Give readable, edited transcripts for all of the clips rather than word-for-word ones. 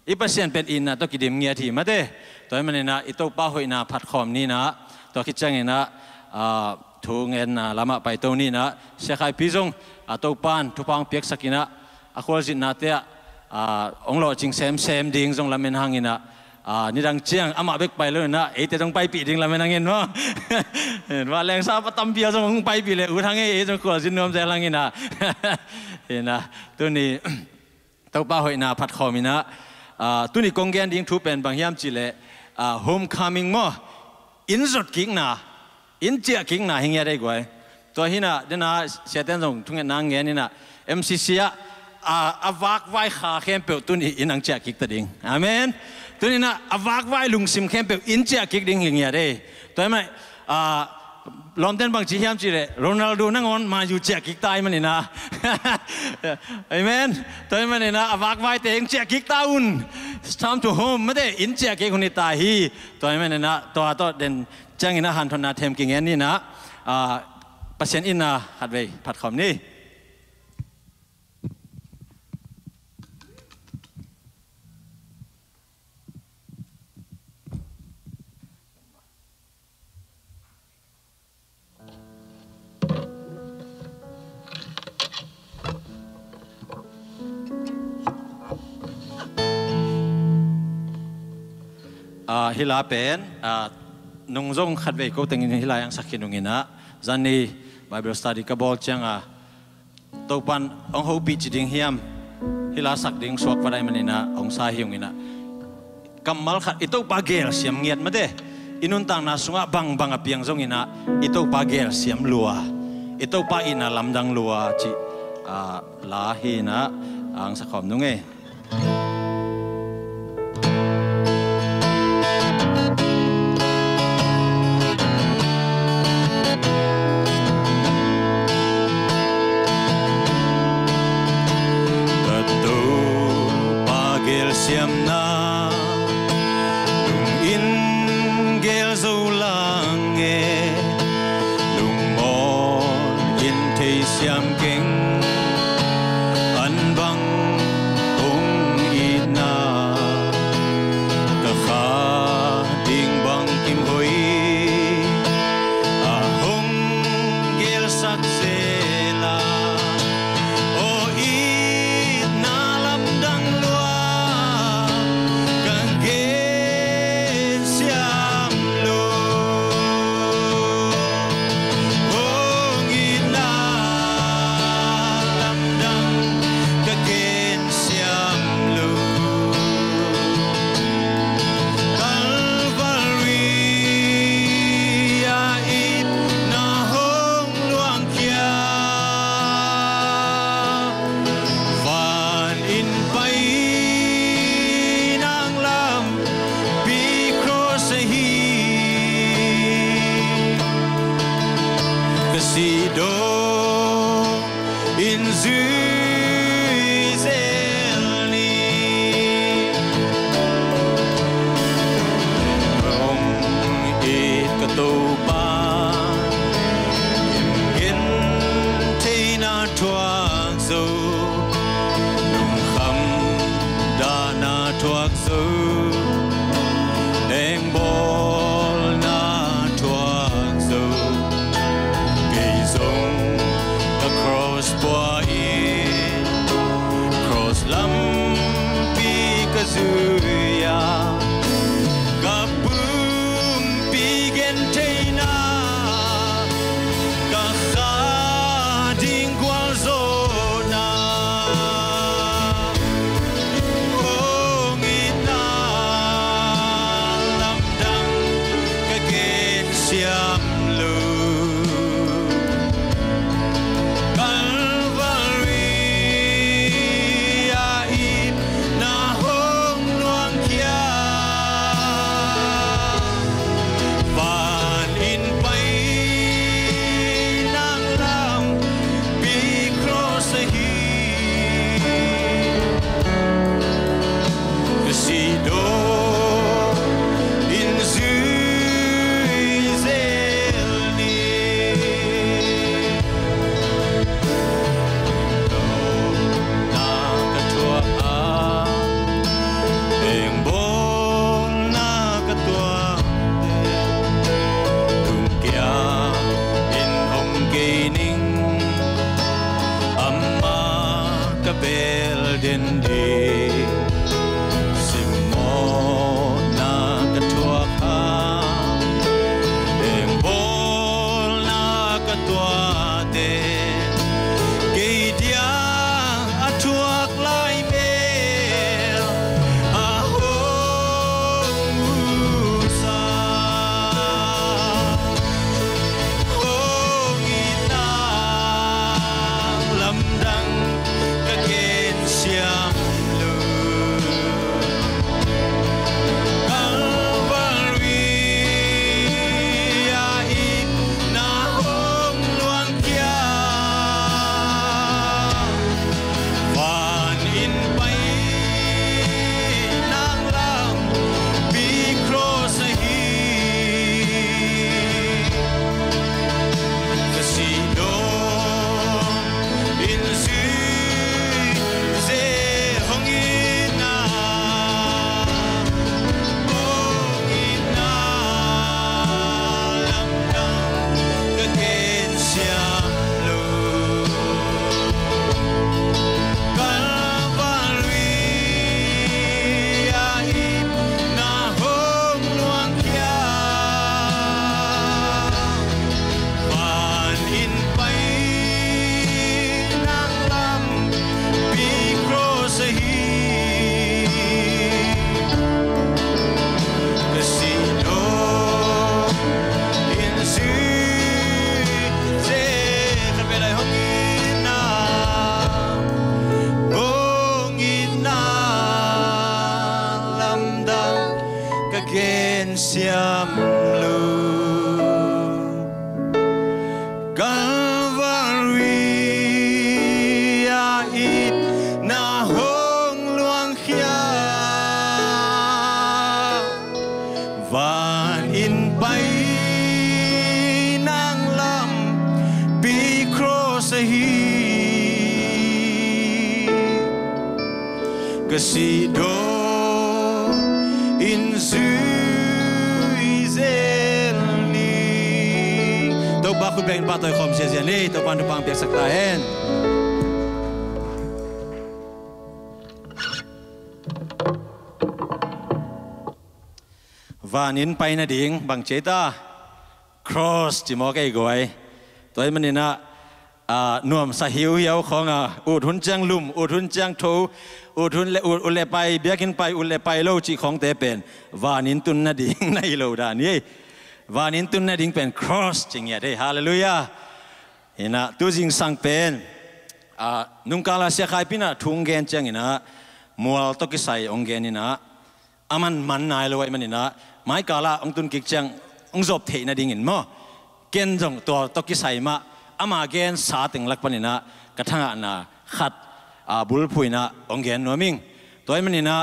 อีปัสเซียนเป็นอินนะตัวกิดิมเงียทีมาเด้ตัวมันเนี่ยนะอีตัวป้าหอยนะผัดคอมนี่นะตัวคิดจังเนี่ยนะทูเงินนะลำมาไปตัวนี้นะเสียใครพิจงตัวปานทุพังเปียกสักนะอควาจิตนาเตะองค์หล่อจริงเซมดิ่งจงลำเมนหางินะนี่ดังเชียงอามาเบกไปเลยนะเอแต่จงไปปีดิ่งลำเมนหางินวะเห็นว่าแรงซาปตั้มเบียจงไปปีเลยอุทางเอจงขวดจินนวมใจลังงินะเห็นนะตัวนี้ตัวป้าหอยนะผัดคอมินะตัวนี้กงแกนดิ่งทุเป็นบางยามจีเล่โฮมคามิงมั้งอินสุดกิ่งนะอินเจียกิ่งนะเฮียได้กว่าตัวที่น่ะเดี๋ยวนะเสียเต้นส่งทุกอย่างนางเงี้ยนี่นะ MCC อาวากไว้ขาเข้มเปิลตัวนี้อินอังเจียกิ่งตัดดิ่งอาเมนตัวนี้นะอาวากไว้ลุงซิมเข้มเปิลอินเจียกิ่งดิ่งเฮียได้ตัวนี้ลอนเต้นบางจีเฮียมจีเล่โรนัลโดนั่งonมาอยู่เจียกิ่งตายมันนี่นะอาเมนตัวนี้มันนี่นะอาวากไว้แต่ยังเจียกิ่งตาอุ่นtime to home ไม่ได้อินเจียกิ่งคนนี้ตายฮีตัวนี้มันนี่นะตัวเด่นจังอินะหันทนาเทมกิ่งเงี้ยนี่นะปัสเซียนอินนะหัดไปผัดคอมนี่ฮิลาเป็นนงจงขัดไปก็ตึงฮิลายังสักกินงนะจันนี่ Bible study กบฏจังตัวปันองค์หูปีจิงเฮียมฮิลาสักดิ่งสวกวันใดมันนี่นะองค์สาหิงนี่นะกำมัลขัดอิตุปาเกลเสียมเงียดมาเด้อินุนตังนาสุงะบังอเปียงจงนี่นะอิตุปาเกลเสียมลัวอิตุปาอินะลำดังลัวจิลาฮีนะอังสักขอมนุ่งเอSiam na lung in gel zo lang e lung mon in thei siam keng an bang ong i na ta kha ding bang kim hoi a hong gel sak se la o i na lam dang Calvary, na hong luang gen siam lu Calvary a it na hong luang khia van in bay nang lam bi cross hi Kasido in Zuizelni Tau ba khut beng ba toy khom sia sia ni tau pan tu pang piak sak ta hen Vanin pai na ding bang cheta cross chi mo kai goi toy manina nuam sa hiu hiu khong ut hun chang lum ut hun chang tho ut hun le ut le pai biakin pai ut le pai lo chi khong te pen vanin tun na ding nai lo da ni vanin tun na ding pen cross ching ya de hallelujah ina tu jing sang pen nung kala sia khai pina thung gen chang ina mual to ki sai ong gen ina aman man nai lo ai manina mai kala ong tun kik chang ong zop the na ding in mo ken jong to ki sai ma ama gen sa ting lak panina kathanga na khat bul phuina ongen noming toy manina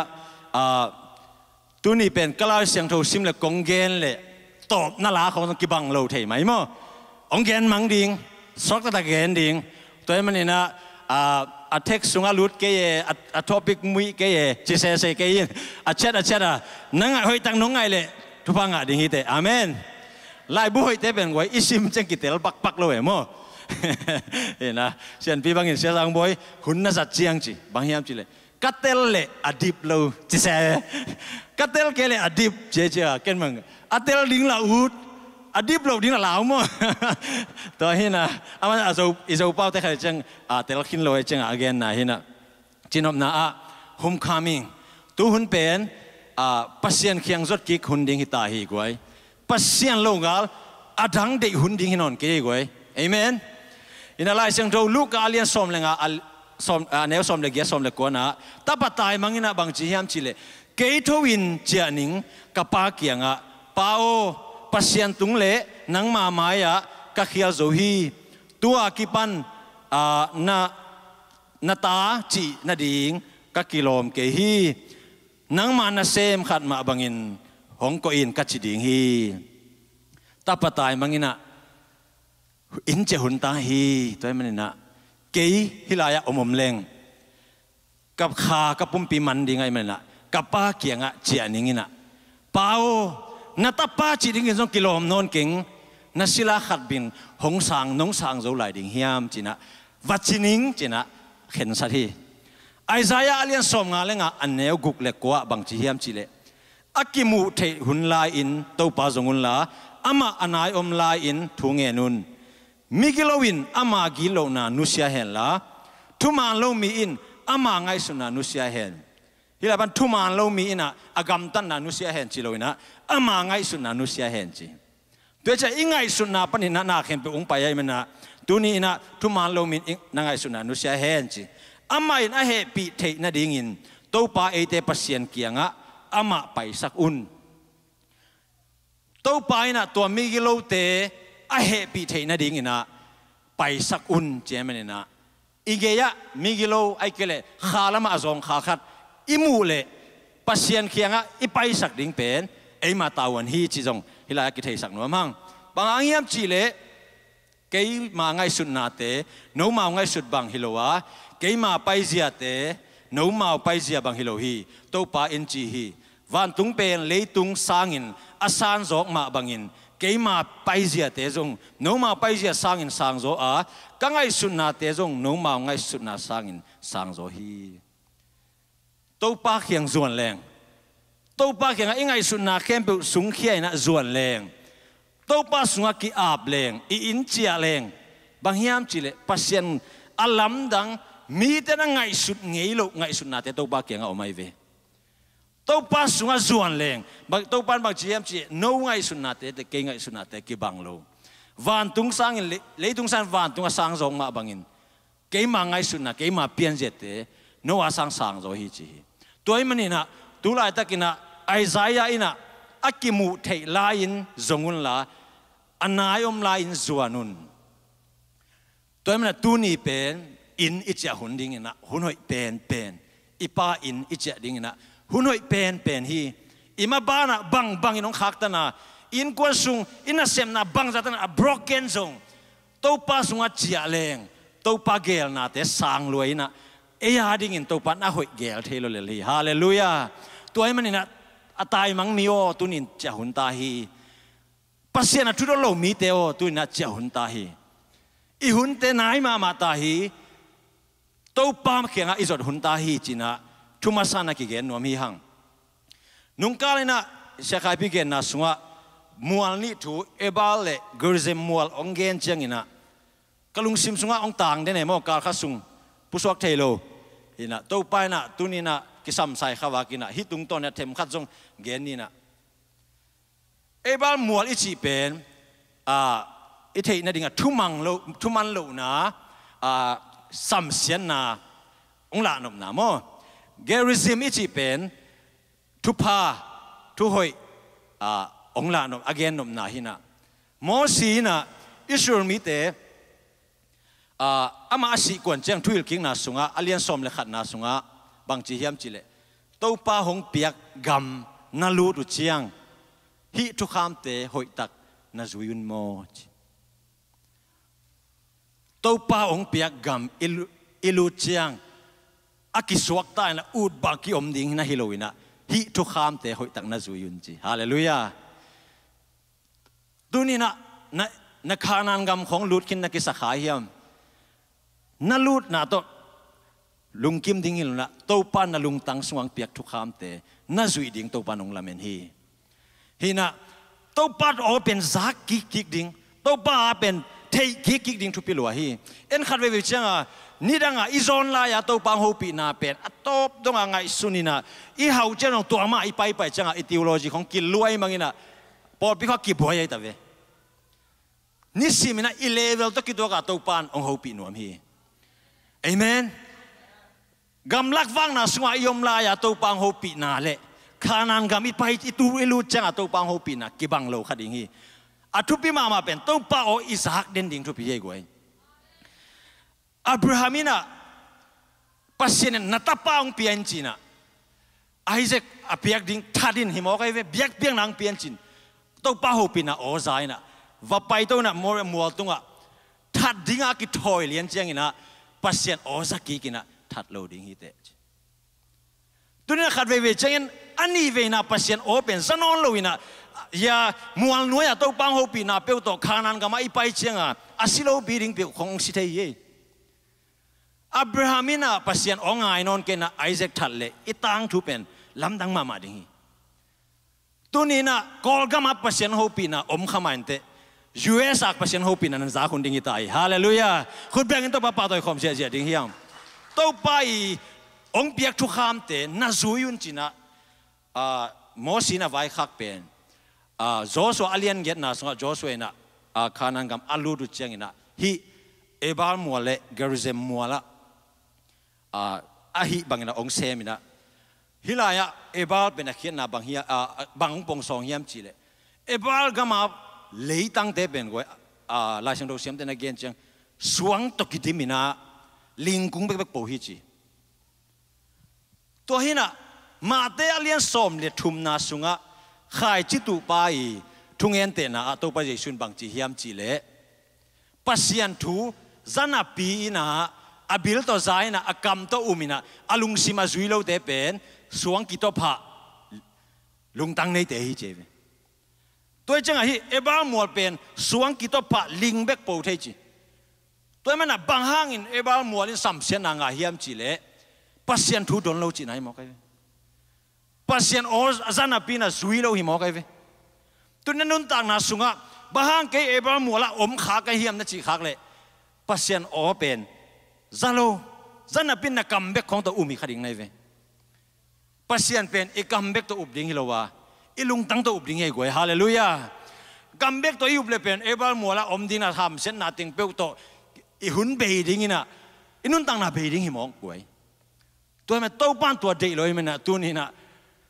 tuni pen kala siang tho sim le konggen le top na la khong ki bang lo thei mai mo ongen mang ding sok ta gen ding toy manina a text sunga lut ke a topic mui ke chi se ke yin a chat nang hoi tang nong ngai le thu panga ding hi te amen lai bu hoi te ben goi isim chang ki tel pak lo e moนะเช่นพี่บางอย่างเสียสังบอยหุ่นน่าจะเจียงจีบางอย่างจีเลยกัตเตลเล่อดิบเราจีเซ่กัตเตลเกเล่อดิบเจ๊เก่งมั้งกัตเตลดิ้งละอุดอดิบเราดิ้งละลาวมั้งตัวเห็นนะมันอิจฉาเป้าแต่ใครจังเตลขินลอยจังอาเกนนะเห็นนะจีนอมนะหุ่มคามิงตัวหุ่นเป็นปัสเซียนเคียงรถกิกหุ่นดิ้งหิตาฮีกวยปัสเซียนโลกาลอดังเด็กหุ่นดิ้งหินอนเกยกวยเอเมนอินาไลเซงโจลูกอาเลียนสมเลงสมแนวสมเลกียสมเลกัวนะตาปตายมังอินาบางจีฮิมชิเลเกยทวินเจียนิงกับปาเกียงปาโอปัสยันตุงเลนังมามายะกักยาโจฮีตัวกิปันนาตาจีนาดิงกักกิโลมเกฮีนังมานาเซมขัดมาบังอินหงโกอินกัจจิดิงฮีตาปตายมังอินาอินเจหุนตาฮีตัวมันนี่นะเกยฮิลายะอมเลงกับขากับปุ่มปีมันดีไงมันนะกับป้าเกียงเจียนิงินะป้าวนัตป้าจีดิงินส่งกิโลมนนเก่งนัสิลาขัดบินหงสางน้องสางโจไหลดิงเฮียมจีนะวัดจินิงจีนะเห็นสักทีไอซายาเลียนสมงาเลงอันเนวกุกเล็กกว่าบางจีเฮียมจีเลอักิมูเทหุนลายอินเต้าป้าจงหุนลาอามาอันายอมลายอินทุงเงนุนมิกิโลวินอามากิโลนานุเซียเห็นละทุมานโลมีอินอามาไงสุนานุเซียเห็นฮิลาบันทุมานโลมีอินะอากำตันนานุเซียเห็นจิโลนะอามาไงสุนานุเซียเห็นจีโดยจะอิงไงสุนาปนินานาเข็มไปองไปยัยมันนะตัวนี้นะทุมานโลมีอินไงสุนานุเซียเห็นจีอามาอินอาเฮปีเทนาดิ่งินโตปาเอเตปัสเซียนเกียงอามาไปสักอุนโตปาอินะตัวมิกิโลเตไอเฮปีเทนาดิ่งนะไปสักอุนเจมันนะอีเกียมิกิโลไอเกเลขาละมาจงขาขัดอิมูเลปัสเซียนเคียงอีไปสักดิ่งเป็นไอมาตาวันฮีจิจงฮิลายกิเทสักหนัวมั่งบางอย่างยจีเลเกยมาไงสุดนาเตโนมาไงสุดบางฮิโลวะเกยมาไปเสียเตโนมาไปเสียบางฮิโลฮีโตปาอินจีฮีวันตุงเป็นเลยตุงสางินอาซานจอกมาบางินเกยมาไปเสียเตจงโนมาไปเสียสางินสางโจกังไงสุดนาเตจงโนมาไงสุดนาสางินสางโจฮีโตปาเขียงส่วนแรงโตปาเขียงไงสุดนาเข้มเปสุงเขียนะส่วนแรงโตปาสุงกีอาบแรงอินเจียแรงบางยามจิเลปัสเซียนอัลลัมดังมีแต่ไงสุดเงี้ยโลไงสุดนาเตโตปาเขียงเอาไม่เวโตปาสุงส่วนแรงบางโตปาบางจีเอ็มจีโนไงสุดนาเตแต่เก่งไงสุดนาเตกีบังโลวันตุงสางอินเลยตุงสางวันตุงสางจงมาบังอินเกี่ยมาไงสุดนาเกี่ยมาเปลี่ยนเจตโนอาสางสางโจฮีจีตัวมันนี่นะตุลาตะกินะไอซายาอินะอากิมุเทลายินจงุนละอันนายอมลายินจวนุนตัวมันตูนี่เป็นอินอิจฉาหุ่นดิ่งนะหุ่นหอยเป็นอีป้าอินอิจฉาดิ่งนะหุ่นหอยเป็นฮีอิมาบ้านะบังอินองขักตนะอินกวนซุงอินน่ะเซมนะบังจัตนะ broken ซงตัวป้าซุงอาเจียเลงตัวป้าเกลนะแต่สางรวยนะเอียดิ่งอินตัวป้าน่าหอยเกลเทโลเลลีฮาเลลูยาตัวมันนี่นะอาตายมังมีโอตุนินเจ้าหุ่นตาฮีปัสเซียนะทุดโลมีเตโอตุนินเจ้าหุ่นตาฮีอีหุ่นเตนายมาตาฮีตัวป้าเขียงอิจดหุ่นตาฮีจีนะทุมาสานะกิเกนนวมีหังนุงกาเลนะเชคายพิเกนนะสงะมัวนี่ถูเอบาเลกรเซมมัวองเกนเจียงอินะกลุงซิมสงะองต่างเดนเอโมกาลขัสุงผู้สวกเทโลอินะตัวป้านะตุนินะกิสัมไซขาวากินะฮิตุงตอนเนี่ยเทมขัดจงเกนนี่นะเอบาลมัวอิจิเป็นอิเทนะดิ่งทุมันโลนะสัมเสียนนะองหลานมนะโมเกริซิมอิจิเป็นทุพาทุหอยองลานมอเกนนมนาหินะโมสีนะอิสราเอลมีเตอามาสิกวนเจียงทุยกิงนาสุงะอเลียนสมเลขัดนาสุงะบางจีเฮียมจิเลตัวป้าหงเปียกกำนาลูดุเจียงฮิทุขามเตหอยตักนาจุยุนโมตัวป้าหงเปียกกำอิลูเจียงอากิสวกตายนะอูดบางกิอมดิ่งนะฮิโลวินะฮิทุขามเตหอยตักนาจุยุนจีฮาเลลูยาตัวนี้นะขานานกำของลูดกินนักกิสขายเฮียมนาลูดนะตัวลุงกิมดิ่งฮิลนะตัวป้านะลุงตังสวงเปียกทุขามเตนาจุยดิ่งตัวป้านงลาเมนฮีนะตัวป้าโอเป็นซักกิกดิ่งตัวป้าเป็นเทกิกดิ่งทุปิลัวฮีเอ็นขัดเววิจังนี่ดังอิจอนลายตัวปังหูปีนาเป็นตบดงไงสุนินะอีเฮาเจ้าตัวมาอีไปจังอีทีโอโลจีของกินรวยมังอินะพอพี่เขากิบหัวยัยตะเวนี่สิมินะอีเลเวลตัวกิตัวกับตัวปันองหูปีนวมฮีเอเมนกำลักฟังนะสวายยมลายตัวปังหูปีนาเละขานันกำอีไปอีตูเอลูจังตัวปังหูปีนะกิบังโลขัดดิ่งฮีอาทุปีมาเป็นตัวป้าโออิสฮักเด่นดิ่งทุปีเยกวยอับราฮัมินะปัสเซนนัตตาป้าองเปียนจีนะไอเซกอเปียกดิ่งทัดดินหิมอกไอเวเบียกเปียงนางเปียนจีนตัวป้าหูปีนะโอใจนะว่าไปตัวนะมัวตัวทัดดิ่งอากิถอยเลี้ยนเจียงอินะปัสเซนโอสักกินะทัดโลดิ่งฮิเตตัวนี้ขัดเวเจียงอันนี้เวนะปัสเซนโอเป็นสนองโลวินะอย่ามัวนัวอย่าตัวปังหูปีนะเปียวตัวขานันก็มาอีไปเจียงอาศิโลบีดิ่งเปียวของสิเทียอับราฮัมินะปัสยันองไงนอนเกนะไอเซกทัดเลยอิตังทุเป็นลำดังมาดิ่งตัวนี้นะกอลกามาปัสยันหูปีนะอมขมันเตยูเอสอักปัสยันหูปีนะนั่นจากคนดิ่งตายฮาเลลูยาคุณแบ่งตัวป้าตัวคอมเสียดิ่งเฮียมตัวไปองเปียกทุกคำเตน่าจุยุนจีนะโมสีนะไว้ขักเป็นโจชัวอเลียนเกตนะสงฆ์โจชัวนะขานังกำอัลลูดุเจียงนะฮีเอบาลมัวเล่เกรเซมมัวละอาฮิบางนะองเซมินะฮิลายะเอบาลเป็นนักเขียนนะบางเฮียบางปงสองเฮียมจีเลเอบาลก็มาเลยตั้งเตเป็นกวยลายเสียงดอกเสียงเตนักเกียนจังสวงตกิติมินะลิงกุ้งเบกโปฮิจีตัวฮินะมาเตอเลียนสมเลทุมนาสุงะขายจิตุไปทุงเงินเตนะตัวไปจะชุนบางจีเฮียมจีเลปัสยันทูจันปีนะอาบิลตัวใจนะอากรรมตัวอุมินะอาลุงซิมาจุยโลเตเป็นสวงกิโตพะลุงตังในเตหิเจวตัวจังไงเอบาลมัวเป็นสวงกิโตพะลิงเบกโปเทจิตัวมันนะบางห้างอินเอบาลมัวลินสัมเสียนางาเฮียมจิเลปัสยันทูโดนโลจิไหนมอกไอปัสยันโอจันปีนะจุยโลหิมอกไอตัวนั้นนุนต่างนาสุงะบางห้างเกเอบาลมัวละอมขาไกเฮียมนั่นจีขากเลยปัสยันโอเป็นซาโลจันเป็นนักกำเบกของตัวอุมิขดิ่งในเวปัสยันเป็นอีกำเบกตัวอุบดิ่งฮิโลวาอีลุงตั้งตัวอุบดิ่งให้กวยฮาเลลูยากำเบกตัวอุบเลยเป็นเอบาลมัวละอมดินาทำเส้นนาติงเปียวตัวอีหุ่นเบยดิ่งนะอีนุ่นตั้งนาเบยดิ่งหิมองกวยตัวมันโตป้านตัวเด็กเลยมันนะตัวนี้นะ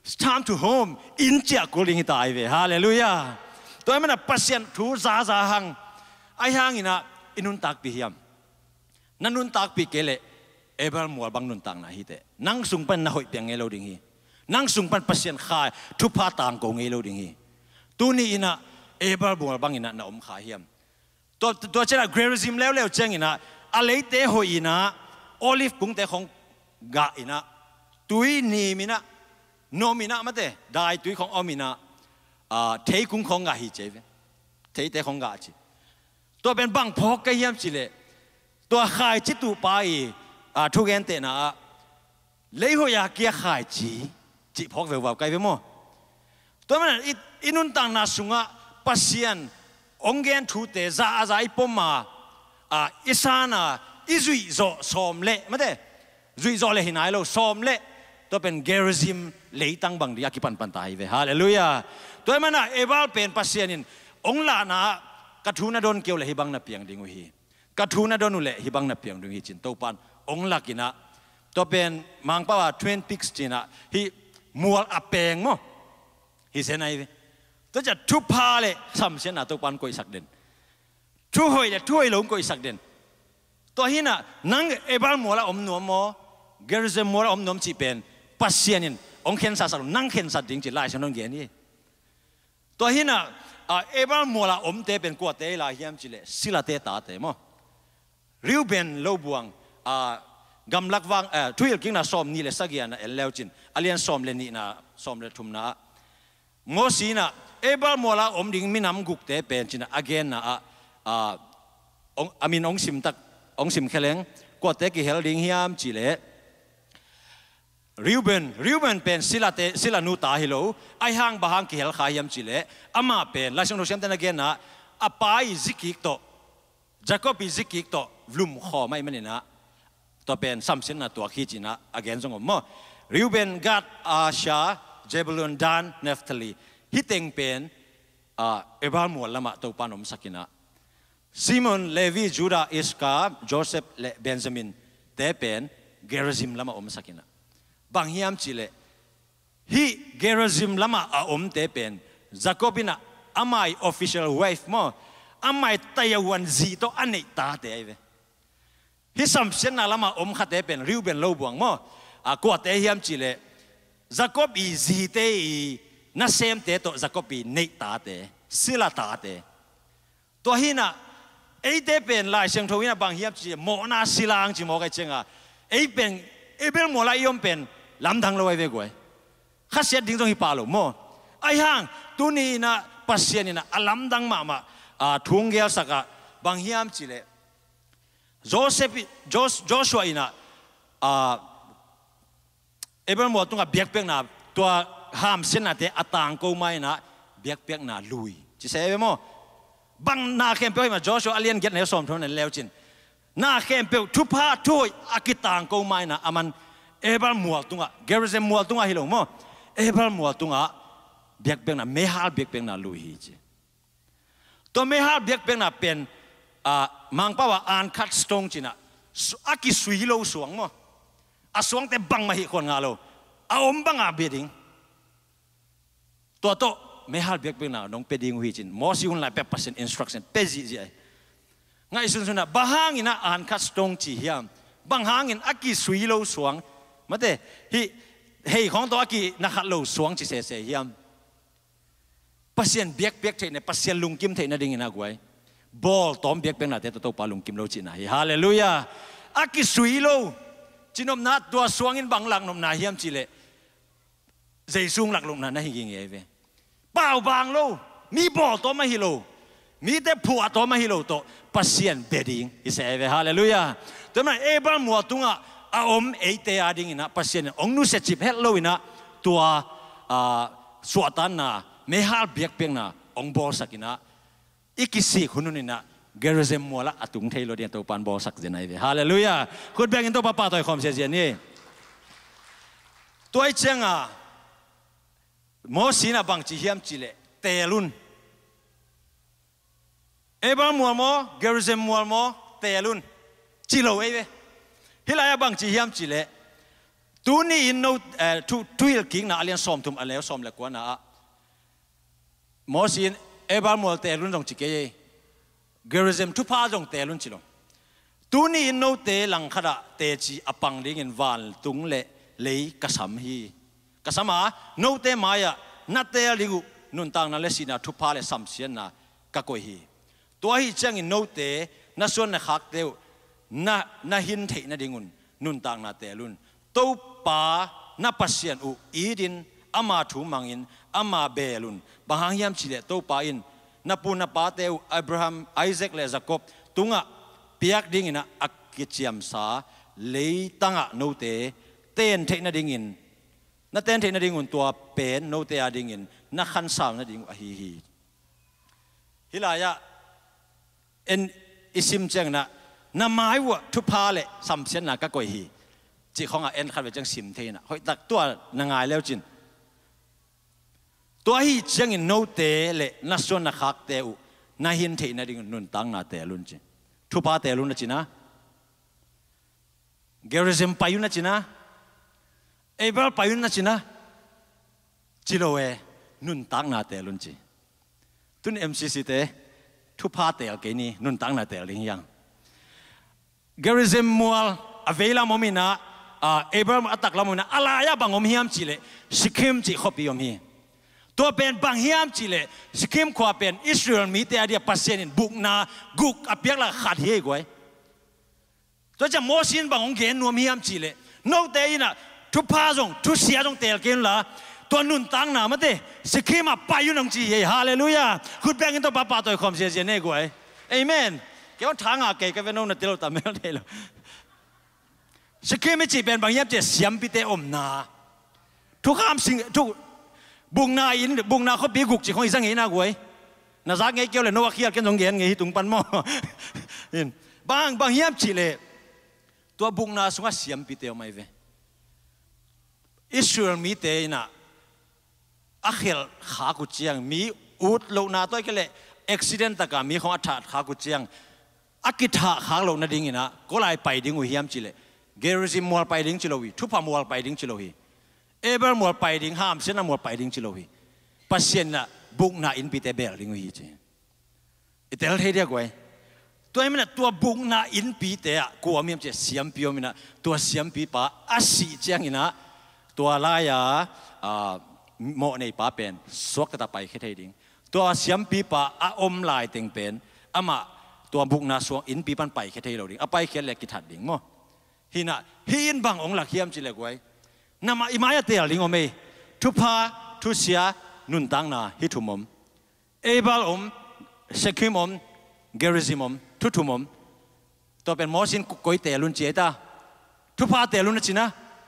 it's time to home in chia calling it ai ve hallelujah toy mana pasien thu za hang ai hang ina inun tak pi hiam nanun tak pi kele ebal mual bang nun tang na hi te nang sung pan na hoi piang ngelo ding hi nang sung pan pasien khai thu pha tang ko ngelo ding hi tu ni ina ebal mual bang ina na khai hiam to chera gracism lew cheng ina alei te hoi ina olive kung te khong ga ina tui ni mina no mina mate dai tui khong omina thei kung khong ga hi che thei te khong ga chi to ben bang phok ka hiam chi le to khai chi tu pai thu gen te na lei ho ya kia khai chi phok ve wa kai ve mo to man inun tang na sunga pasian ongen thu te za ai pom ma isana izui zo som le mate zui zo le hinai lo som le to pen gerizim leitang bang dia ki pan tai ve hallelujah toy mana ebal pen pasianin ongla na kathuna don keu le hibang na piang dingu hi kathuna don le hibang na piang dingu hi chin to pan ongla kina to pen mang pa wa twin peaks china hi mual apeng mo hi senai ve to ja thu pha le sam sen na to pan koi sak den thu hoi le thu hoi long koi sak den to hi na nang ebal mola om no mo gerizim mola om nom chi pen pasianin ong khen sa nang khen sa ding chi lai sanon ge ni to hi na ebal mola om te pen ko te la hiam chi le sila te ta te mo riu ben lo buang gam lak wang thuil king na som ni le sagia na el leuchin alian som le ni na som le thum na ngo si na ebal mola om ding minam guk te pen chin again na amin ong sim tak ong sim kheleng ko te ki hel ding hiam chi le Reuben pen sila nu ta hilo ai hang bahang ki hel khayam chile ama pen la song sem tan again na apai zikik to Jacob zikik to vlum kho mai manina to pen samsin na to khi china again jong mo Reuben Gad Asha Zebulun Dan Naphtali hiteng pen ebal mo lama to panom sakina Simon Levi Judah Issachar Joseph Benjamin te pen gerizim lama sakina bang hiam chile hi gerizim lama te pen Jacobina amai official wife mo amai tayawan zi to anei ta te ave hi samsen na lama khate pen Reuben lo buang mo ko te hiam chile Jacob zi te na sem te to Jacob nei ta te sila ta te to hina ei te pen lai seng thoina bang hiam chi mo na silang chi mo kai chenga ei pen ebel mo la yom pen lam dang lo ve goi khasiat ding jong hi pa lo mo ai hang tu ni na pasien ni na alam dang ma thung gel saka bang hiam chile Joshua ina ebel mo tunga biak pek na to ham sen na te atang ko mai na biak pek na lui chi se mo bang na khem pe ma Joshua alien get ne som thon leo chin na khem pe thu pha thoi akitang ko mai na aman ebal mual tunga gerizim mual tunga hilong mo ebal mual tunga biak pek na mehal biak pek na lui hi chi to mehal biak pek na pen mang pa wa an cut stone china aki sui lo suang mo aswang te bang ma hi kon nga lo om bang a beding to mehal biak pek na nong peding hui chin mo si un la pe pasen instruction pezi ji ngai sun suna bahangin na an cut stone chi hiam bang hangin aki sui lo suang mate hi hei khong to aki na khat lo suang chi se hiam pasien biak the ne pasien lungkim the na ding ina guai bol tom biak pek na te to pa lungkim lo chi na hi hallelujah aki sui lo chinom na tua suangin bang lang nom na hiam chi le jeisung lak lung na hi ging e ve pau bang lo mi bol to ma hi lo mi te phua to ma hi lo to pasien beding ise ve hallelujah to ma ebal mo tunga eite ading ina pasien ong nu se chip hello ina tua suatan na mehal biak peng na ong bol sakina ikisi khunun ina gerizim mola atung thailo dia to pan bol sak jenai ve hallelujah khut bang in to papa toy khom se jen ni toy chenga mo sina bang chi hiam chile telun ebal mo gerizim mo telun chilo ve hilaya bang chi hiam chile ตัวนี้อินโนทุยกิ่งน่ะเลียนซ้อมทุ่มอะไรซ้อมเล็กกว่าน่ะมอสินบาร์มัวเตลุนจงจิเกยเกเรซิมทุพาจงเตลุนจิลงตัวนี้อินโนเตลังขดาเตจีอปังลิงินวาลตุงเล่เลยกษัมฮีกษัมโนเตมายะนัตเตลิกุนุนตังนั่นเลสินาทุพาเลสัมเสียนนะกะโกฮีตัวฮีจังอินโนเตนัส่วนนักขักเตวน่าหินเทน่าดิ่งนุนตังนาเตลุนตัวป่าน่าปัสเซียนอุอีดินอามาถูมังอินอามาเบลุนบางอย่างยามชิเลตัวป่าอินนับปูนับป่าเตวอับราฮัมไอแซคและจักรบตุงะเปียกดิ่งอินะอักกิจยามสาเลยตั้งะโนเตเต้นเทน่าดิ่งอินน่าเต้นเทน่าดิ่งอินตัวเป็นโนเตอาดิ่งอินน่าขันสาวน่าดิ่งอฮีฮิลายะเอ็นอิซิมเจงนะน้ำไม้วัวทุพาเลสัมเสียนนะก็ก่อยฮีจีของเอ็นขัดไปจังสิมเทนะหอยตักตัวนางายแล้วจินตัวฮีจังอินโนเตเลนัสส่วนนักขักเตอุน่าหินเทน่าดิ่งนุนตังนาเตลุนจิทุพาเตลุนนะจินะเกเรซิมไปยุนนะจินะเบลไปยุนนะจินะจิโลเอนุนตังนาเตลุนจิตุนMCCเตทุพาเตลเกนี่นุนตังนาเตลิงยังเกเรซิมมัวอเวลามอมินะเบลอัตักลามุนะอะไรอะบางอมฮิมจิเลสิคิมจิขบิอมฮีตัวเป็นบางฮิมจิเลสิคิมขวาเป็นอิสราเอลมีแต่เดียปัสเซนินบุกนากุกอเปียกละขาดเฮกไว้ตัวจะโมซินบางองเกนนัวฮิมจิเลนกเตยนะทุพาจงทุเสียจงเตลเกนละตัวนุนตังนามาเตสิคิมไปยุนงจีเฮฮาเลลูยาคุณแบ่งกันตัวป้าตัวความเสียเสียเนกไว้เอเมนเกี่ยวทางอาเกก็เป็นน้องนัดเตลตามไม่ได้หรอกสิคิมไม่จีเป็นบางฮิมเจเสียมพิเตอมนาทุกคำสิ่งทุกบุงนาอินบุงนาเขาปีกุกจีของอีสังเงน่ากวยน่ารักไงเกี่ยวเลยโนวาเคียกันสงเงียนไงตุงปันหม้อบางเฮียมจีเลยตัวบุงนาสงฆ์เสียมปีเตอไม่เวอิสราเอลมีเตยน่ะอัคเฮลขากุเจียงมีอุดโลนาตัวก็เลยอุบิเหตุตะการมีของอัฐขากุเจียงอักิธาขาโลนาดิ่งนะก็ไล่ไปดิ่งวิเฮียมจีเลยเกเรซิมมัวไปดิ่งจิโลวีทุพามัวไปดิ่งจิโลวีเบลมัวไปดิ่งห้ามเส้นมัวไปดิ่งจิโลวีปัสเซียนน่ะบุกนาอินปีเตเบลดิ่งวิจีอิตาลีเดียกไว้ตัวมันน่ะตัวบุกนาอินปีเตะกูว่ามีมันจะเสียมปีมันน่ะตัวเสียมปีป้าอาศิเจียงอินะตัวลายาโมในป้าเป็นสวกตะไปแค่เท่าดิ่งตัวเสียมปีป้าอมลายเต็งเป็นอามาตัวบุกนาสวงอินปีปันไปแค่เท่าดิ่งไปแค่เล็กกิทัดดิ่งมั้งฮินะฮินบางองหลักเฮียมจิเล็กไว้นามาอิมายาเตลลิงอเมทุพาทุเสียนุนตังนาฮิทุมมบาลเซคิมเกเรซิมทุมตัวเป็นมอสินกุยเตลุนเจตาทุพาเตลุนจินะ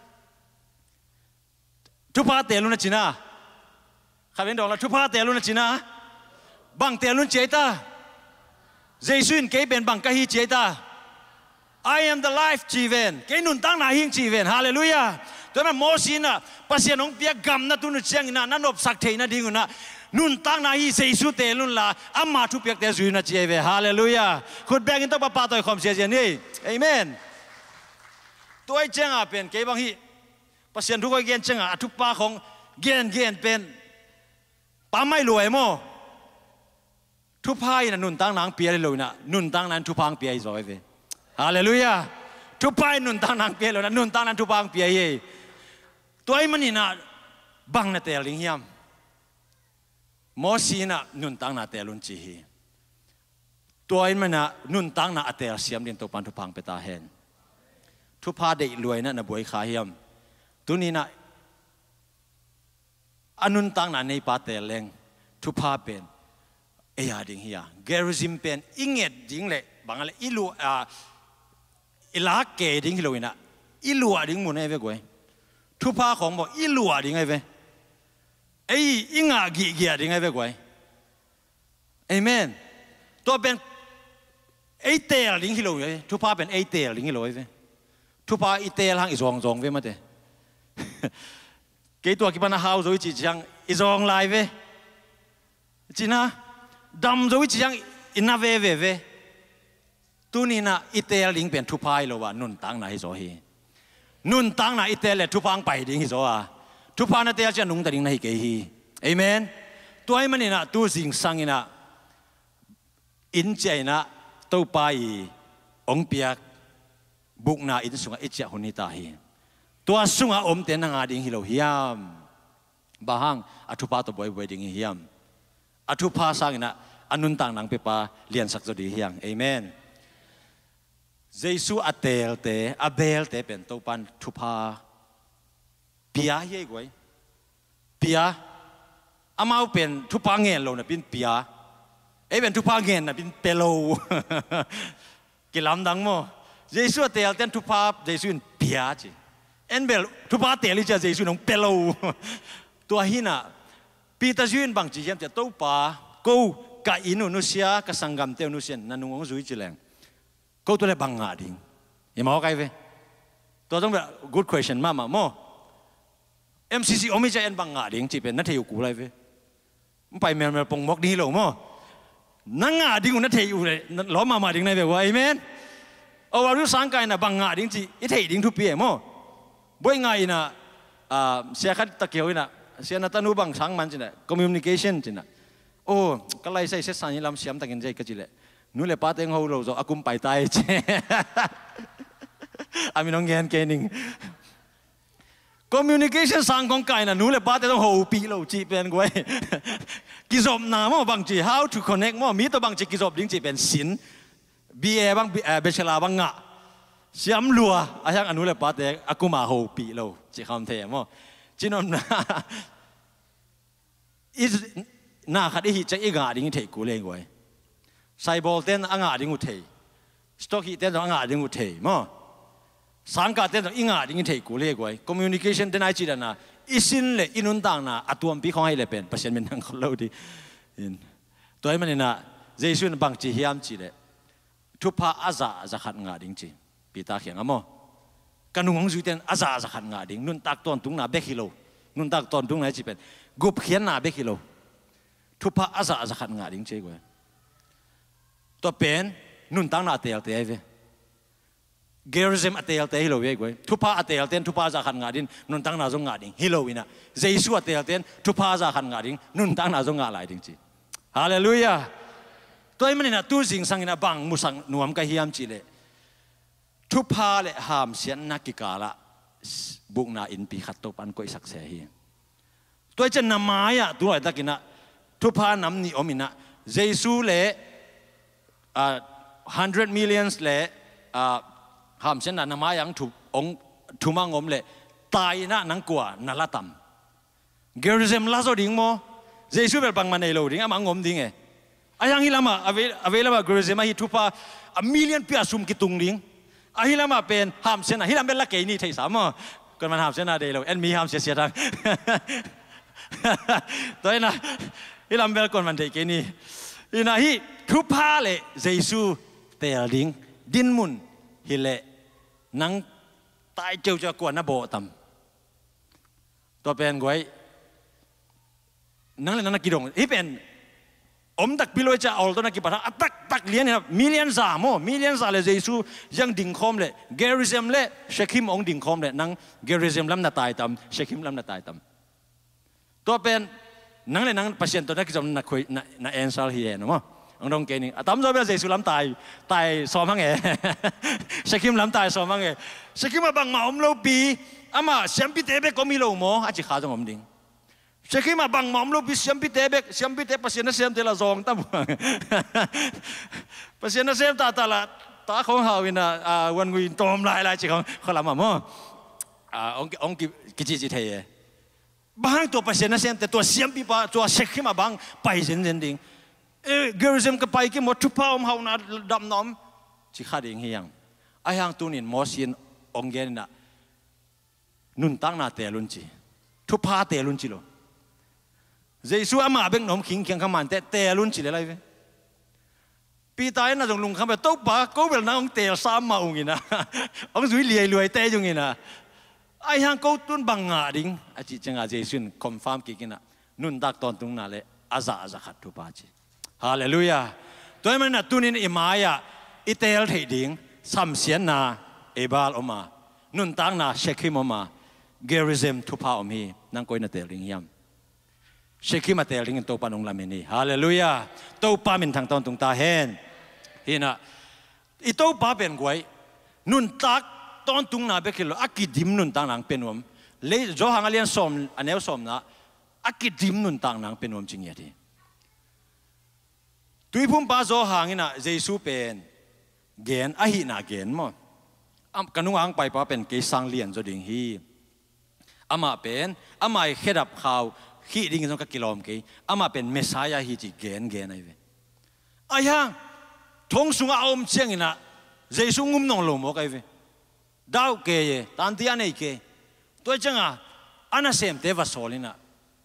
ทุพาเตลุนจินะข้าเป็นดอกละทุพาเตลุนจินะบังเตลุนเจตาเจสุนเกเป็นบังกะฮิเจตาI am the life จีเวนเกนุนตั้งนาหิงจีเวนฮาเลลูยาตัวนั้นโมสินะปัสเซียนองเปียกำนะตุนเชียงนะนั่นอบสักเทนะดิ่งนะนุนตั้งนาฮิเซซุเตลุนละอามาทุเปียกเตซุนะจีเวนฮาเลลูยาคุณแบ่งกันตัวป้าตัวความเสียเสียนี่เอเมนตัวไอ้เจ้าเป็นเกบางฮีปัสเซียนทุกคนเกณฑ์เจ้าทุกป้าของเกณฑ์เป็นป้าไม่รวยมั้งทุกพายนะนุนตั้งนางเปียเลยนะนุนตั้งนั้นทุกพังเปียอีสอยเวฮาเลลูยาทุกพายนุนตั้งนางเปียเลยนะนุนตั้งนั้นทุกพังเปียเย่ตัวไอ้มันนี่นะบังนะเตลิงยามมอสีนะนุนตั้งนะเตลุนจีฮีตัวไอ้มันนะนุนตั้งนะเตลเสียมเดินตัวปันทุกพังเปตาเฮนทุกพาเด็กรวยนะนะบวยขาเฮียมตัวนี้นะอนุนตั้งนะในปาเตลเลงทุกพาเป็นยาดิ่งเฮียเกเรซิมเป็นอิงเงดดิ่งเลยบางอะไรอิลูอิลาเกดิ่งฮิโลวินะอิลูดิ่งมุนไอ้เว้ยทุพาของบอกอิลูดิ่งไอ้เว้ยอิงากีเกียดิ่งไอ้เว้ยเอเมนตัวเป็นเตลดิ่งฮิโลวิทุพาเป็นเตลดิ่งฮิโลวิทุพาเตลหังอิจองเว้ยมาเตเกตัวกี่ปันหาวโดยจีจังอิจองไลเว้ยจีน่าดำโดยจีจังอินนาเว้ยตัวนี้นะอิตาลีเป็นทุพายโลวานุนตังนาฮิโซฮีนุนตั้งน่ะอิเตลเลทุพังไปดิ้งฮิโซอ่ะทุพังน่ะเตลจะนุ่งแต่ดิ้งน่ะฮิเกฮีเอเมนตัวไอ้มันนี่นะตัวสิ่งสังอินะอินเจนะตัวไปองเปียกบุกน่ะอินสุงอิจฉาหุนิตาฮีตัวสุงอ่ะเต็นงาดิ้งฮิโลฮิยามบางอัทุพาตัวบอยบอยดิ้งฮิยามอัทุพาสังอินะอนุนตังนังเปปาเลียนสักจดีฮิยังเอเมนเยซูอัเตลเตอเบลเตเป็นตัวปันทุพาเปียเย่กวยเปียอามาเป็นทุพาเงินโลนะเป็นเปียเป็นทุพาเงินนะเป็นเปโลกิลำดังโมเยซูเตลเต้นทุพาเยซูเป็นเปียจีเอ็นเบลทุพาเตลิจะเยซูน้องเปโลตัวหินะปีตาจูนบางจีเยี่ยมจะตัวปากูกะอินุนุเซียกะสังกัมเตนุเซียนนันนุงจุยจิเลงกูตัวเลยบังงาดิงยังมาเอาไกลเว้ตัวต้องแบบ good question มาโม MCC อมิจะเอ็นบังงาดิงจีเป็นนัทเทียกูเลยเว้ไม่ไปเมลปงมกดีหรอโมนังงาดิงนัทเทียเลยล้อมาดิงในแบบว่าเอเมนเอาว่ารู้สังกัยนะบังงาดิงจีอิเทียดิงทุกปีโมบ่อยไงนะเสียขัดตะเกียวนะเสียนัตนุบังสังมันจีน่ะ communication จีน่ะโอ้ก็ไล่ใส่เส้นสายนี้ลำเสียมตะกินใจก็จีเลยนู่นเลยป้าเต็งเขาเราจะอากุมไปตายเจ้อามีน้องเงินเกนิง communication สังของไก่น่ะนู่นเลยป้าเต็งเขาปีเราจีเป็นกวยกิจอบนามั่งบางจี how to connect มั่งมีตัวบางจีกิจอบดิ้งจีเป็นสิน BA บางเบชลาบางงะเสียมลัวอายังอนุเลยป้าเต็งอากุมาเขาปีเราจีคำเทมั่งจีนนนะน่าขัดอีจะอีกาดิ้งเทกูเล่งไว้ไซบอลเต้นอ่างาดิ้งอุเทสต็อกฮีเต้นอ่างาดิ้งอุเทมั้งสังกัดเต้นอ่างาดิ้งเทกูเล่งไว้คอมมิวนิเคชันเต้นไอจีดันนะอิสินเล่อินุนตังนะอัตวมปีของให้เล่เป็นเปอร์เซ็นต์เป็นทางคนเราดีตัวไอ้มันนี่นะเจสุนบางจีเฮียมจีเล่ทุพาอาซาจะขัดงาดิ้งจีปีตาเขียงอ่ะมั้งกันนุ่งจุดเต้นอาซาจะขัดงาดิ้งนุ่นตักตอนตุงนาเบกิโลนุ่นตักตอนตุงไหนจีเป็นกุบเขียนนาเบกิโลทุพาอาซาจะขัดงาดิ้งจีกว่าตัวเป็นนุ่นตั้งนาเตลเตยเวเกอร์ซิมเตลเตยฮิโลเวกวยทุพาเตลเตนทุพาจะขันงาดินนุ่นตั้งนาจงงาดิงฮิโลวินะเจสุเตลเตนทุพาจะขันงาดิงนุ่นตั้งนาจงงาลายดิงจีฮาเลลูยาตัวมันนี่นะตัวสิ่งสังนะบังมุสังนวมกะฮิยามจีเลทุพาเลหามเสียนนักกิกาละบุกนาอินปีขัดตปันก็อิสักเสียฮีตัวจะนำมาอ่ะตัวไอ้ตะกินะทุพานำนี่อมินะเจสุเล100 millions เลยห้ามเช่นนั้นนะมายังถูกองถูกมังงมเลยตายนะนังกว่านั่นละต่ำเกลือเซมลาโซดิ้งโมเจสุเปบังมันในโลดิ้งอ่ะมังงมดิ้งไงอายังฮิลามาอเวลามาเกลือเซมฮิทุพา1 million ปีอาซุมกิตุงดิ้งอาฮิลามาเป็นห้ามเช่นนั้นฮิลาเป็นละเกนี่ไทยสามก่อนมันห้ามเช่นนั้นเดียวเอ็นมีห้ามเสียดังตัวนี้นะฮิลาเป็นก่อนมันเทเกนี่อีน่ะฮิทุพาเลเจสุเตลดิ้งดินมุนฮิเลนังตายเจ้าจะกวนนะโบตัมตัวเป็นไว้นังเลยนักกิดงฮิเป็นตักพิโลจะเอาตัวนักกิปะทะตักเลี้ยนครับมิลเลียนซาเลเจสุยังดิ่งคอมเลยเกริซึมเลยเชคิมดิ่งคอมเลยนังเกริซึมลำนาตายตัมเชคิมลำนาตายตัมตัวเป็นนังเลยนังพัศยันตัวนักกิจมนักคุยนักเอ็นซาลฮีเอนมั้งองดงเกนิงตั้มจะเป็นเจสุลำตายซ้อมมั้งเอ๋เชคิมลำตายซ้อมมั้งเอ๋เชคิมมาบังมาโลปีอามาเสียมพิเตเบก็มีโลโมอาจจะขาจงดิ่งเชคิมมาบังมาโลปีเสียมพิเตเบพัศยันเสียมเตละซองตั้มพัศยันเสียมตาละตาของเฮาวินะวันกุยตอมลายจีของเขาละมาโมองกิจิเทยบางตัวพัศยันเสียมแต่ตัวเสียมพิปะตัวเชคิมมาบังไปเจนดิ่งเกอร์ซิมก็ไปกี่หมดทุกพ่อเขาหน้าดำน้ำจิขาดเองเฮียงไอ้ยังตัวนี้มอสินองเกนน่ะนุ่นตั้งหน้าเตลุนจีทุกพ่อเตลุนจีโลเจสุอามาเบ่งน้ำขิงเคียงขมันเตลุนจีเลยไรเว้ปีตายน่ะจงลุงคำแบบตุ๊บปะกูเป็นน้าองเตลซ้ำมาองงี้นะองสุยเลียรวยเตจงงี้นะไอ้ยังกูตุนบังงาดิ้งอาจิจังอาเจสุนคอนฟาร์มกี่นะนุ่นตักตอนตรงนั้นเลยอาซาขัดทุกป้าจีฮาเลลูยาตัวมันน่ะตุนินอิมายาอิเตลเทดิ้งสัมเสียนนาเอบาลออกมานุนตังนาเชคิมมาเกริซิมทุพาอมฮีนั่งก้อยนาเตลิงยามเชคิมาเตลิงตัวปานองลามินีฮาเลลูยาตัวปามินทางตอนตุงตาเฮนฮินะอีตัวปาเป็นก้อยนุนตักตอนตุงนาเบกิโลอากิดิมนุนตังนางเป็นวมเลยโจหังอเลียนสมอันเนวสมนะอากิดิมนุนตังนางเป็นวมจริงอย่างที่ตุยพุ่มปาโจหังนะเยซูเป็นเกณฑ์อหินาเกณฑ์มั้งกันนุ่งอังไปปาเป็นเกสังเลียนจดิ่งฮีอามาเป็นอามาเขดับข่าวขี้ดิ่งจงกับกิโลมกี้อามาเป็นเมสายาฮีจีเกณฑ์ไอ้เว้ยอายังทงสุงอาอมเชียงนะเยซูงุมนองลมโอเคเว้ยดาวเกยตันที่อันไหนเกยตัวจังอ่ะอันนั้นเสียมเทวะโซลินะ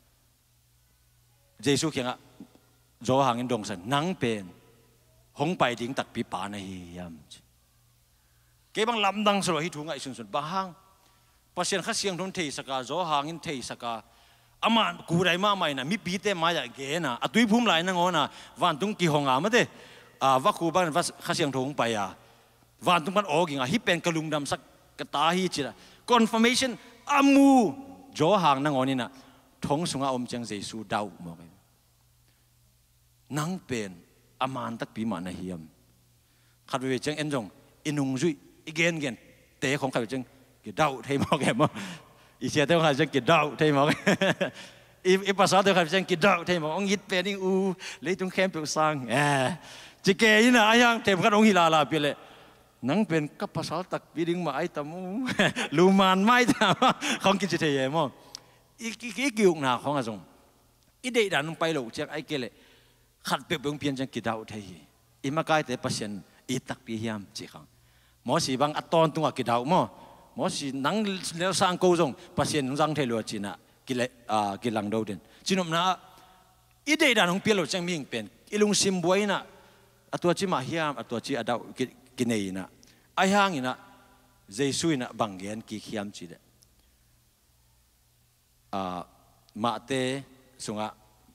เยซูเขียนอ่ะโจหังอินดงสันนังเป็นหงไปดิ่งตักปีปาในยามเก็บังลำดังสโลหิทุงไอสุนสุนบางปัศยันข้าเสียงทุนเทสกาโจหังอินเทสกาอามันกูได้มาใหม่นะมีปีเตมาอย่างเกนะอตุยพุ่มไหลนั่งโอนะวันตุงกี่หงอามาเด้ว่ากูบ้านว่าข้าเสียงทุงไปวันตุงมันโอกิงฮิเป็นกระลุงดำสักกตาฮิจิระ confirmation อามูโจหังนั่งโอนี่นะทงสุงอาอมจังเจสูดาวมองนังเป็นอามันตักปีมาในเฮียมขัดไปจังเอ็นจงอินุงจุยอีเกนเกนเตะของขัดไปจังกิดาวเทมอกแกมั้งอีเชียเตะของขัดจังกิดาวเทมอกอีภาษาเตะขัดจังกิดาวเทมอกองยิดเป็นอูเลยตรงแคมป์เปิลซังจิเกยินะยังเทมขัดองฮิลาลาเปเลยนังเป็นกับภาษาตักปีดึงมาไอตามูลูมานไม่ทำของกิจเทียมั้งอีกิวหนาของอาจงอีเดดันลงไปหลงจากไอเกลขัดเปลี่ยนเปลี่ยนจังกิดาวเทียอีมากายแต่ปัศยันอีตักปียามจีขังหมอสีบางอัตตอนตัวกิดาวมั้งหมอสีนังเลี้ยวสร้างกูจงปัศยันจังเทลัวจีน่ะกิลังดาวเด่นจีนอมนะอีเดดันลงเปลี่ยนหลงจังมีงเป็นอีลุงซิมบวยน่ะตัวจีมาเฮียมตัวจีอดาวกินเองนะไอ้ห่างนะเจสุยนะบางเงินกี่ขยามจีเดมาเตสุงะ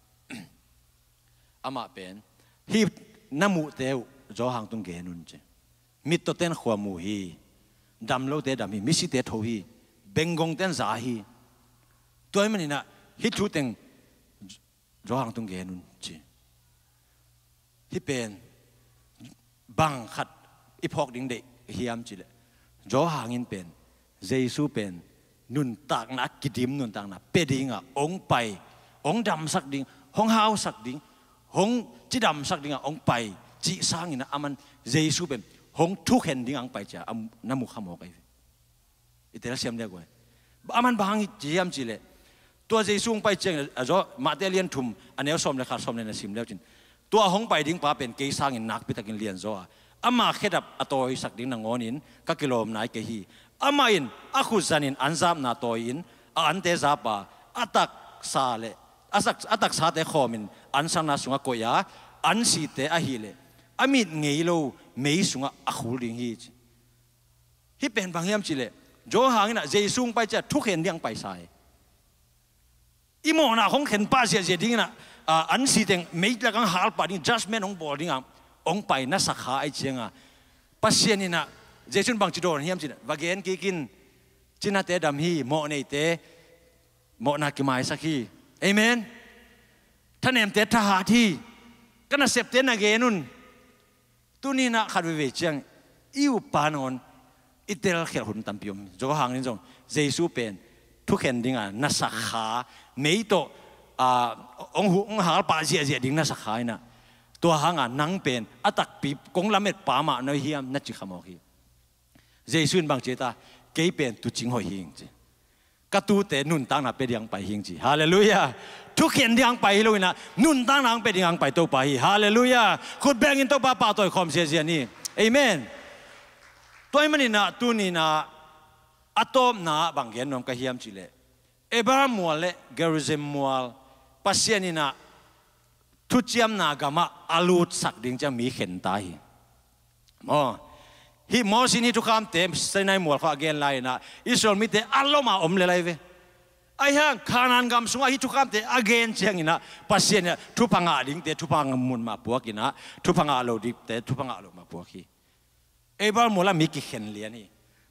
อามาเป็นฮีน้ำมูเตวจอหางตุงเกนุนเจมิตรเต้นขวามูฮีดำโลเตดำฮีมิสิเตทโฮีเบงกงเต้นสาฮีตัวมันนี่นะฮิทูเต็งจอหางตุงเกนุนเจฮิเป็นบางขัดอีพอกดิ่งเดเฮียมจีเลยจอหางอินเป็นเจสูเป็นนุนตากนักกิดิมนุนตากนักเปดิ่งอ่ะองไปองดำสักดิ่งห้องหาวสักดิ่งห้องจีดำสักดิ่งอ่ะองไปจีสร้างอินะอามันเจสูเป็นห้องทุกเห็นดิ่งอังไปจ้ะน้ำมุขโมกไอ้อิตาลีเซียมเดียวกันอามันบางจียมจีเลยตัวเจสูงไปเจงจอมาเตเลียนทุ่มอันนี้สมเลยขาดสมเลยนะซิมแล้วจินตัวห้องไปดิ่งป้าเป็นเกยสร้างอินนักพิตากินเลียนจออามาเขดับอตอยสักดิ่งนางอนินก็กิโลมนายเกฮีอามาอินอาคุจันินอันซับนาตอยินอันเตซับะอัตักซาเลอัตักซาเตขอมินอันสังนาสุงะโกยาอันสีเตอหิเลอามิดเงยโลเมยสุงะอาคูลิงฮีฮิเป็นบางยามจิเลโจหางนะเจสุงไปจะทุกเห็นยังไปใส่อีโมนะของเห็นป้าเสียดิ่งนะอันสีเตงเมยละกังหาลปาดิ่ง judgment ของบอดิ่งอ่ะองไปนัสขาไอเจียงอ่ะปัศยันนี่นะเจสุนบางจิโดนเฮียมจินะวาเกนกินจินาเตดำฮีโมเนเตโมนากิมายสักฮีเอเมนท่านเอ็มเตทหาที่ก็น่าเสพเตนเกนุนตัวนี้นะขัดเวเจียงอิวปานอนอิตาลีเขียนหุ่นตัมพิมจงหางนี่จงเจสุเป็นทุกเห็นดิ่งอ่ะนัสขาเมยโตองหาปาเสียดิ่งนัสขานะตัวหางอ่ะนังเป็นอัตักปีกงละเม็ดปามาเนยเฮียมนัดจิขโมยเจสุนบางเจตาเกยเป็นตุจิงหอยหิงจีกระตูเตนุนตั้งนับเป็นยังไปหิงจีฮาเลลูยาทุกเห็นยังไปเลยนะนุนตั้งนังเป็นยังไปตัวไปฮาเลลูยาขุดแบ่งอินตัวป่าตัวคอมเสียนี่เอเมนตัวมันนี่นะตัวนี้นะอัตอมนะบางเห็นนมกระเฮียมจีเลเอบรามัวเลเกริซิมมัวปัสเซียนี่นะทุจยมนากามาอาลูดสักดิ่งจะมีเข็นตายอ๋อฮิมอสินีทุกคำเต็มใส่ในหมวดข้อเกณฑ์ไรนะอิสราเอลมีแต่อัลลอฮ์มาอมเลยเว้ยไอ้ห่างขานานกำสงฮิทุกคำเต็มเกณฑ์เชียงอินะปัสเซียนทุพังอาดิ่งเตทุพังมุนมาปวกินะทุพังอาโลดิเตทุพังอาโลมาปวกีเอบรามัวละมีกี่เข็นเลียนี่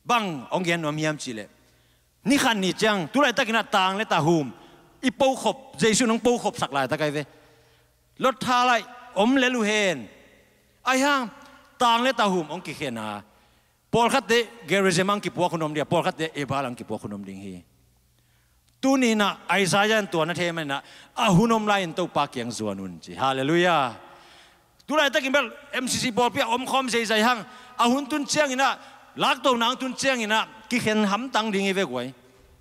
บังองเกียนนวมเฮียมจีเลนี่ขันนี่จังตุไรตะกินาต่างและตาหูมอีปูขบเจสุน้องปูขบสักลายตะไกเวรถท่าไรเลลูเฮนไอ้ห่างต่างและตาหูมองกิเขนาปอลคัดเดเกเรเซมังกิปัวขนมเดียปอลคัดเดเอบาลังกิปัวขนมดิ่งฮีตูนี่นะไอซายันตัวนั่นเทมันนะอาหุนมไลน์ตัวปากยังจวนุนจีฮาเลลูยาตุไรตะกินเบล MCC บอลเปียคอมเซย์ใจห่างอาหุนตุนเชียงอินะลักตัวนางตุนเชียงอินะกิเขนหำตังดิ่งฮีเวกไว้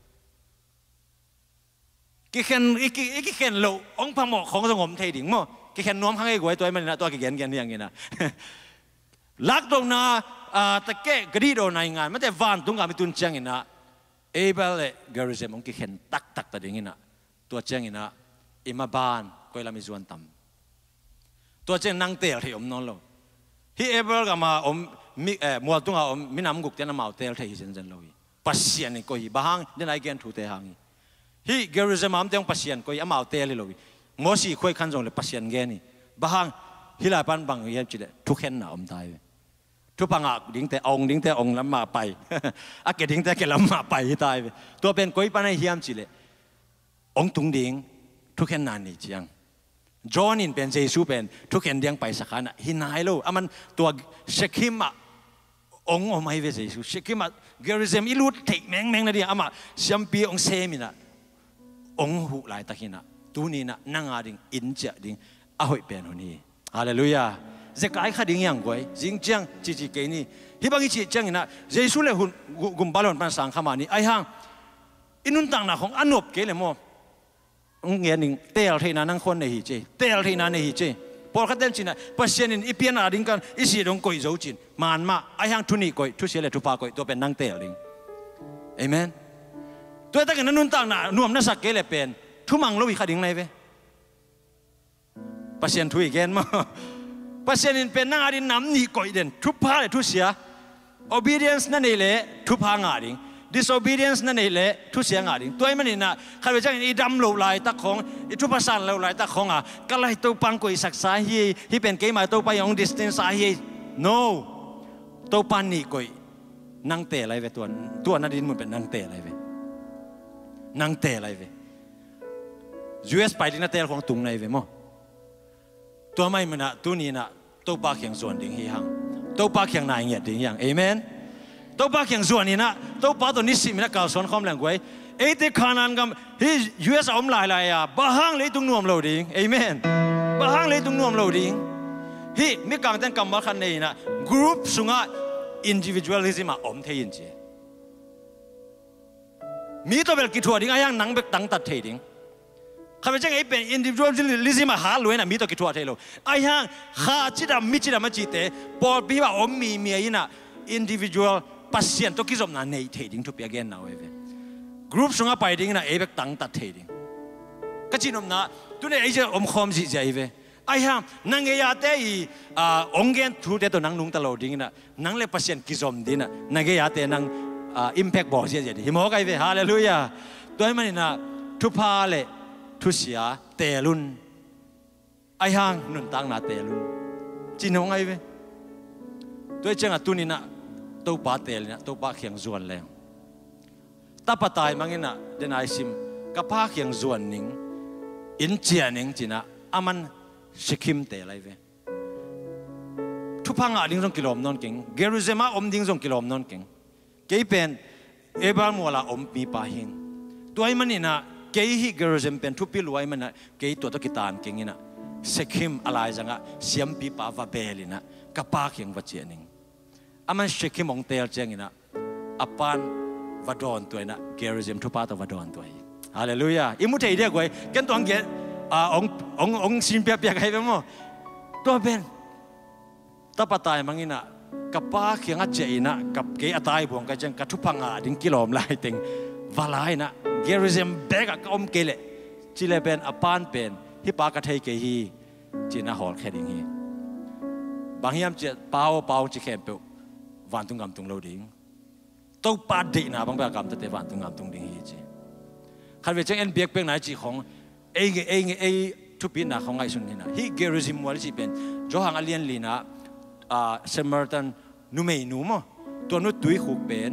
กิเขนโลองพังหมอกของสงบเทดิ่งมั้งกิเขนน้อมข้างไอ้กวยตัวมันนะตัวกิเขนอย่างนี้นะลักตรงนาตะเกะกระดิ่งโดนในงานไม่แต่วานตุงกามิตุนเชียงอินะเอเบลเลกอริเซมองกิเขนตักตัดดิ่งอินะตัวเชียงอินะอิมาบานกวยลามิจวนตัมตัวเชียงนั่งเตลที่นอนโลที่เอเบลก็มามัวตุงมินามกุกเตนมาเตลที่เซนเซนโลปัสเซียนนี่ก็อีบ้างเดินไอเกนทูเตหังฮีเกอริเซมามเตงปัสเซียนก็อีมาเตลเลยโลงอสีคุยขันจงเลยปัสเซียนเกนี่บ้างฮิลาปันบังเยี่ยมจิตทุกเห็นน่ะตายทุกปังอ่ะดิ้งแต่องล้ำมาไปอาเกดิ้งแต่เกล้ำมาไปตายตัวเป็นกุยปันให้เยี่ยมจิเลยองตุงดิ้งทุกเห็นนานนี่จังจอห์นินเป็นเจซูเป็นทุกเห็นเดียงไปสักขณะหินายโลมันตัวเชคิมอะองอไม่เวเจซูเชคิมอะเกอริเซมอิลูดเทกแมงนะดิอามาเซียมปีองเซมินะองหูหลายตะกินะตัวนี้นะนั่งอาดิ่งอินเจดิ่งอาหอยเป็นคนนี้ฮาเลลูยาจะกลายขัดดิ่งยังไงจริงจังจีเกนี่ที่บางทีจังนะเจซูเลยหุ่นกุมบาลอนปันสังขมานี่ไอ้ห่างอินุนต่างนะของอนุบเกเลยโมเงี้ยหนึ่งเตลที่นั่นนั่งคนในหิเจเตลที่นั่นในหิเจพอเขาเต้นจินะปัจเจนินอีเปียนอาดิ่งกันอีสีดงกุยโจจินมันมาไอ้ห่างทุนีกุยทุเสียเลยทุปากุยตัวเป็นนั่งเตลดิ่งเอเมนตัวแต่กันนั้นนุ่นต่างนะนุ่มน่าสักเกลเป็นทุมังรู้วิขัดดิ่งไหนเว้ปัจเจนทุยเกนมาปัจเจนินเป็นนั่งอาดิ่งน้ำนี่กุยเด่นทุพาเลยทุเสีย obedience นั่นเองเลยทุพางาดิ่งdisobedience นั่นเองแหละทุเสียงอะไรตัวมันนี่นะข้าพเจ้าอีดำโลลายตะของอีทุพสันโลลายตะของก็เลยตัวปังกุยศักดิ์สาฮีที่เป็นเกมาตัวไปยอง distance สาฮี no ตัวปันนี่กุยนั่งเตะอะไรเว้ตัวนั่นดินมันเป็นนั่งเตะอะไรเว้นั่งเตะอะไรเว้ US ไปดินเตะของตุงไหนเว้มั้งตัวไม่มันนะตัวนี้นะตัวปากแข็งส่วนดิ่งฮีหังตัวปากแข็งนายเงียดดิ่งยังเอเมนตัวปากอย่างส่วนนี้นะตัวปากตัวนี้สิมันก่าวสอนความแรงไว้เอติขานานกับที่ US อมหลายอ่ะบ้าห้างเลยตุ้งนวมเราดิ่งเอเมนบ้าห้างเลยตุ้งนวมเราดิ่งที่มีการแต่งกรรมขันนี้นะกรุ๊ปสุงะ individualism อมเทียนเจมีตัวเป็นกิจวัตรดิ่งอย่างนังเบกตั้งตัดเทียดิ่งข้าพเจ้าไอ้เป็น individualism หาล้วนนะมีตัวกิจวัตรเทียนไอ้อย่างหาจิตามิจิตามาจิตเตพอพี่ว่าอมมีอะไรนะ individual pasien to kizom na nei thading to again now eve group sunga pai ding na ebek tang ta thading kachinom na tune eje khom ji jaive ai ha nang ya te I ongen thu te to nang nung ta lo ding na nang le pasien kizom dina nang ya te nang impact bo je je hi mo kai ve hallelujah toy mani na thu pha le thu sia te lun ai hang nun tang na te lun chinong ai ve toy changa tuninaตัวปาเตลเนี่ยตัวปาเขียงจวนแล้วตาปตายมังเงินะเดนไอซิมกับปาเขียงจวนนิงอินเจียนิงจีน่ะอามันสิคิมเตลไรเวทุพังอาดิ้งส่งกิโลมนนเก่งเกรูเซมาอมดิ้งส่งกิโลมนนเก่งเกยเป็นเอบาลมัวลาอมมีปาหิงตัวไอ้มันนี่นะเกยฮิเกรูเซมเป็นทุปิลไว้มันนะเกยตัวตะกิตานเก่งนี่นะสิคิมอะไรจังอะเสียมปีปาวาเบลินะกับปาเขียงวัจเจนิงอามันเช็คมองเตลเจงนะอปันวัดอนตัวนะเกริซิมทุพาตัววัดอนตัวฮาเลลูยาอิมุเทียเดียกไว้กันตัวเงี้ยองสินเปียกให้ไปมั้งตัวเป็นตาปตายมังอินะกับป้าเขียงอาเจนะกับเกยตายบวงกันจังกับทุพังอาดิ้งกิโลมลายติงวาลายนะเกริซิมเบกกับอมเกลจิเลเป็นอปันเป็นที่ปากระเทยเกฮีจีน่าหอลแค่ดิ้งฮีบางยามเจ็ดเปล่าจีแค่เปล่าวันตุงกำตุงเราดิ่งตัวปาดีนะบางแบบกำแต่วันตุงกำตุงดิ่งฮีจีขันเวชเอ็นเบียกเป็นไหนจีของเอทุบปีน่ะของไงสุนีน่ะฮีเกริซิมวัลจีเป็นจอหังอเลียนลีน่ะเซมเมอร์ตันนูเมย์นูมั้งตัวนู้ตุยขุกเป็น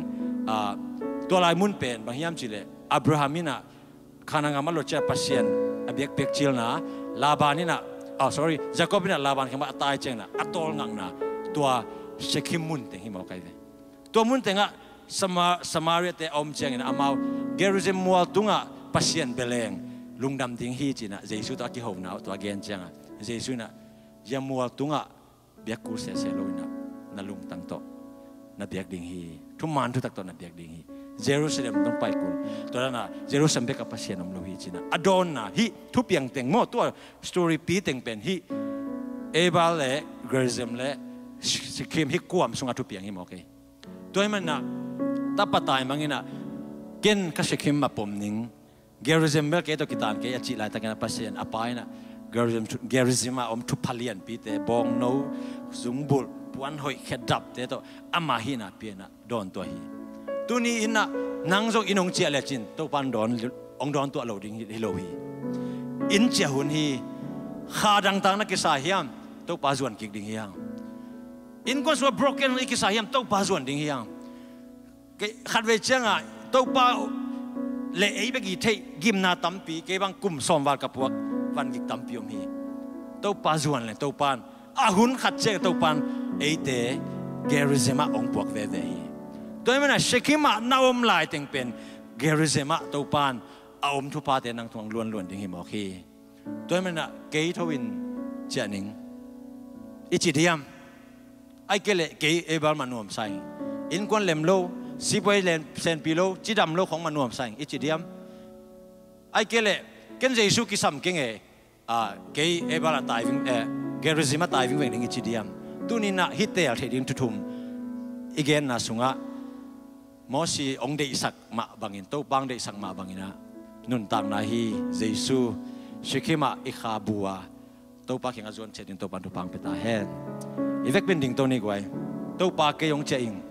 ตัวลายมุนเป็นบางยามจีเลอับราฮัมนี่นะขณะงามันหลุดจากปัสเซียนอเบียกเปียกจิลนะลาบานี่นะsorry ยากอบนี่นะลาบานเขามาตายเจงนะอัตโตลงังนะตัวเชคิมมุนเต็งหิมเอาไกลตัวมุนเต็งอะสมาเรียเตอมเจงนะอามาเกรูเซมัวตุงอะปัสเซียนเบลงลุงดำทิ้งฮีจีนะเยซูตัวกิโฮนะตัวเกนเจงอะเยซูนะยามัวตุงอะเบียกกูเสียโลยนะลุงตั้งโตนะเบียกดิ่งฮีทุกมันทุกตักโตนะเบียกดิ่งฮีเยรูซาเล็มต้องไปกุลตัวนั้นนะเยรูซาเล็มเบกปัสเซียนอมโลฮีจีนะอดอนนะฮีทุบยังเต็งโมตัวสตอรี่ปีเต็งเป็นฮีเอบาเล่เกรซิมเล่สิคิมฮิกวมสุงาทุเปียงฮิมโอเคตัวมันนะตับปะตายมังอินะเกินก็สิคิมมาปมนิงเกรซิมเบลเกตัวกิตานเกยจิไลตะกันปัสเซียนอปายนะเกรซิมมาอมทุพเลียนปีเตบองโนซุงบุลปวนหอยเขดับเตตัวอามาฮินะเปียนะโดนตัวฮีตัวนี้อินะนังจงอินองเจียเลจินตัวปันโดนองโดนตัวโลดิงฮิโลฮีอินเจียหุนฮีขาดังตังนักกิสาฮิมตัวปาจวนกิกดิ่งยังอินก็ส่วน broken อีกสายยามตัวปาจวนดิ่งยังขัดเวชงอ่ะตัวปาเละไอ้เบกี้เทกิมนาตัมปีเก็บังกุมสมวากับพวกวันกิกตัมปีอมฮีตัวปาจวนเลยตัวปานอาหุนขัดเจตัวปานไอ้เตเกริเซมาองพวกเวเดฮีตัวมันน่ะเชคิมานาอมลายถึงเป็นเกริเซมาตัวปานอาอมทุพาเตนังทวงล้วนๆดิ่งฮีหมอคีตัวมันน่ะเกยทวินเจนิงอิจิเดียมไอ้เกลเกยเอบาลมานวมใส่อินควนเลมโลสิบไว้เลนเซนปิโลจิดำโลของมานวมใส่อิจิเดียมไอ้เกลเกันเจสุกิสัมเก่งเกยเอบาลตายวิ่งเกริซิมาตายวิ่งเวงอิจิเดียมตัวนี้น่ะฮิตเตลเทดินทุมอีเกนน่ะสุงะมอสีองเดสักมาบังอินโตบังเดสักมาบังอินะนุนตังนาฮีเจสุชิคิมาอิคาบัวตัวปากยังอาจวนเช็ดตัวปันทุพังไปตาแห่อีเวกเป็นดิ่งตัวนี้ไว้ตัวปากเกยองเจอิง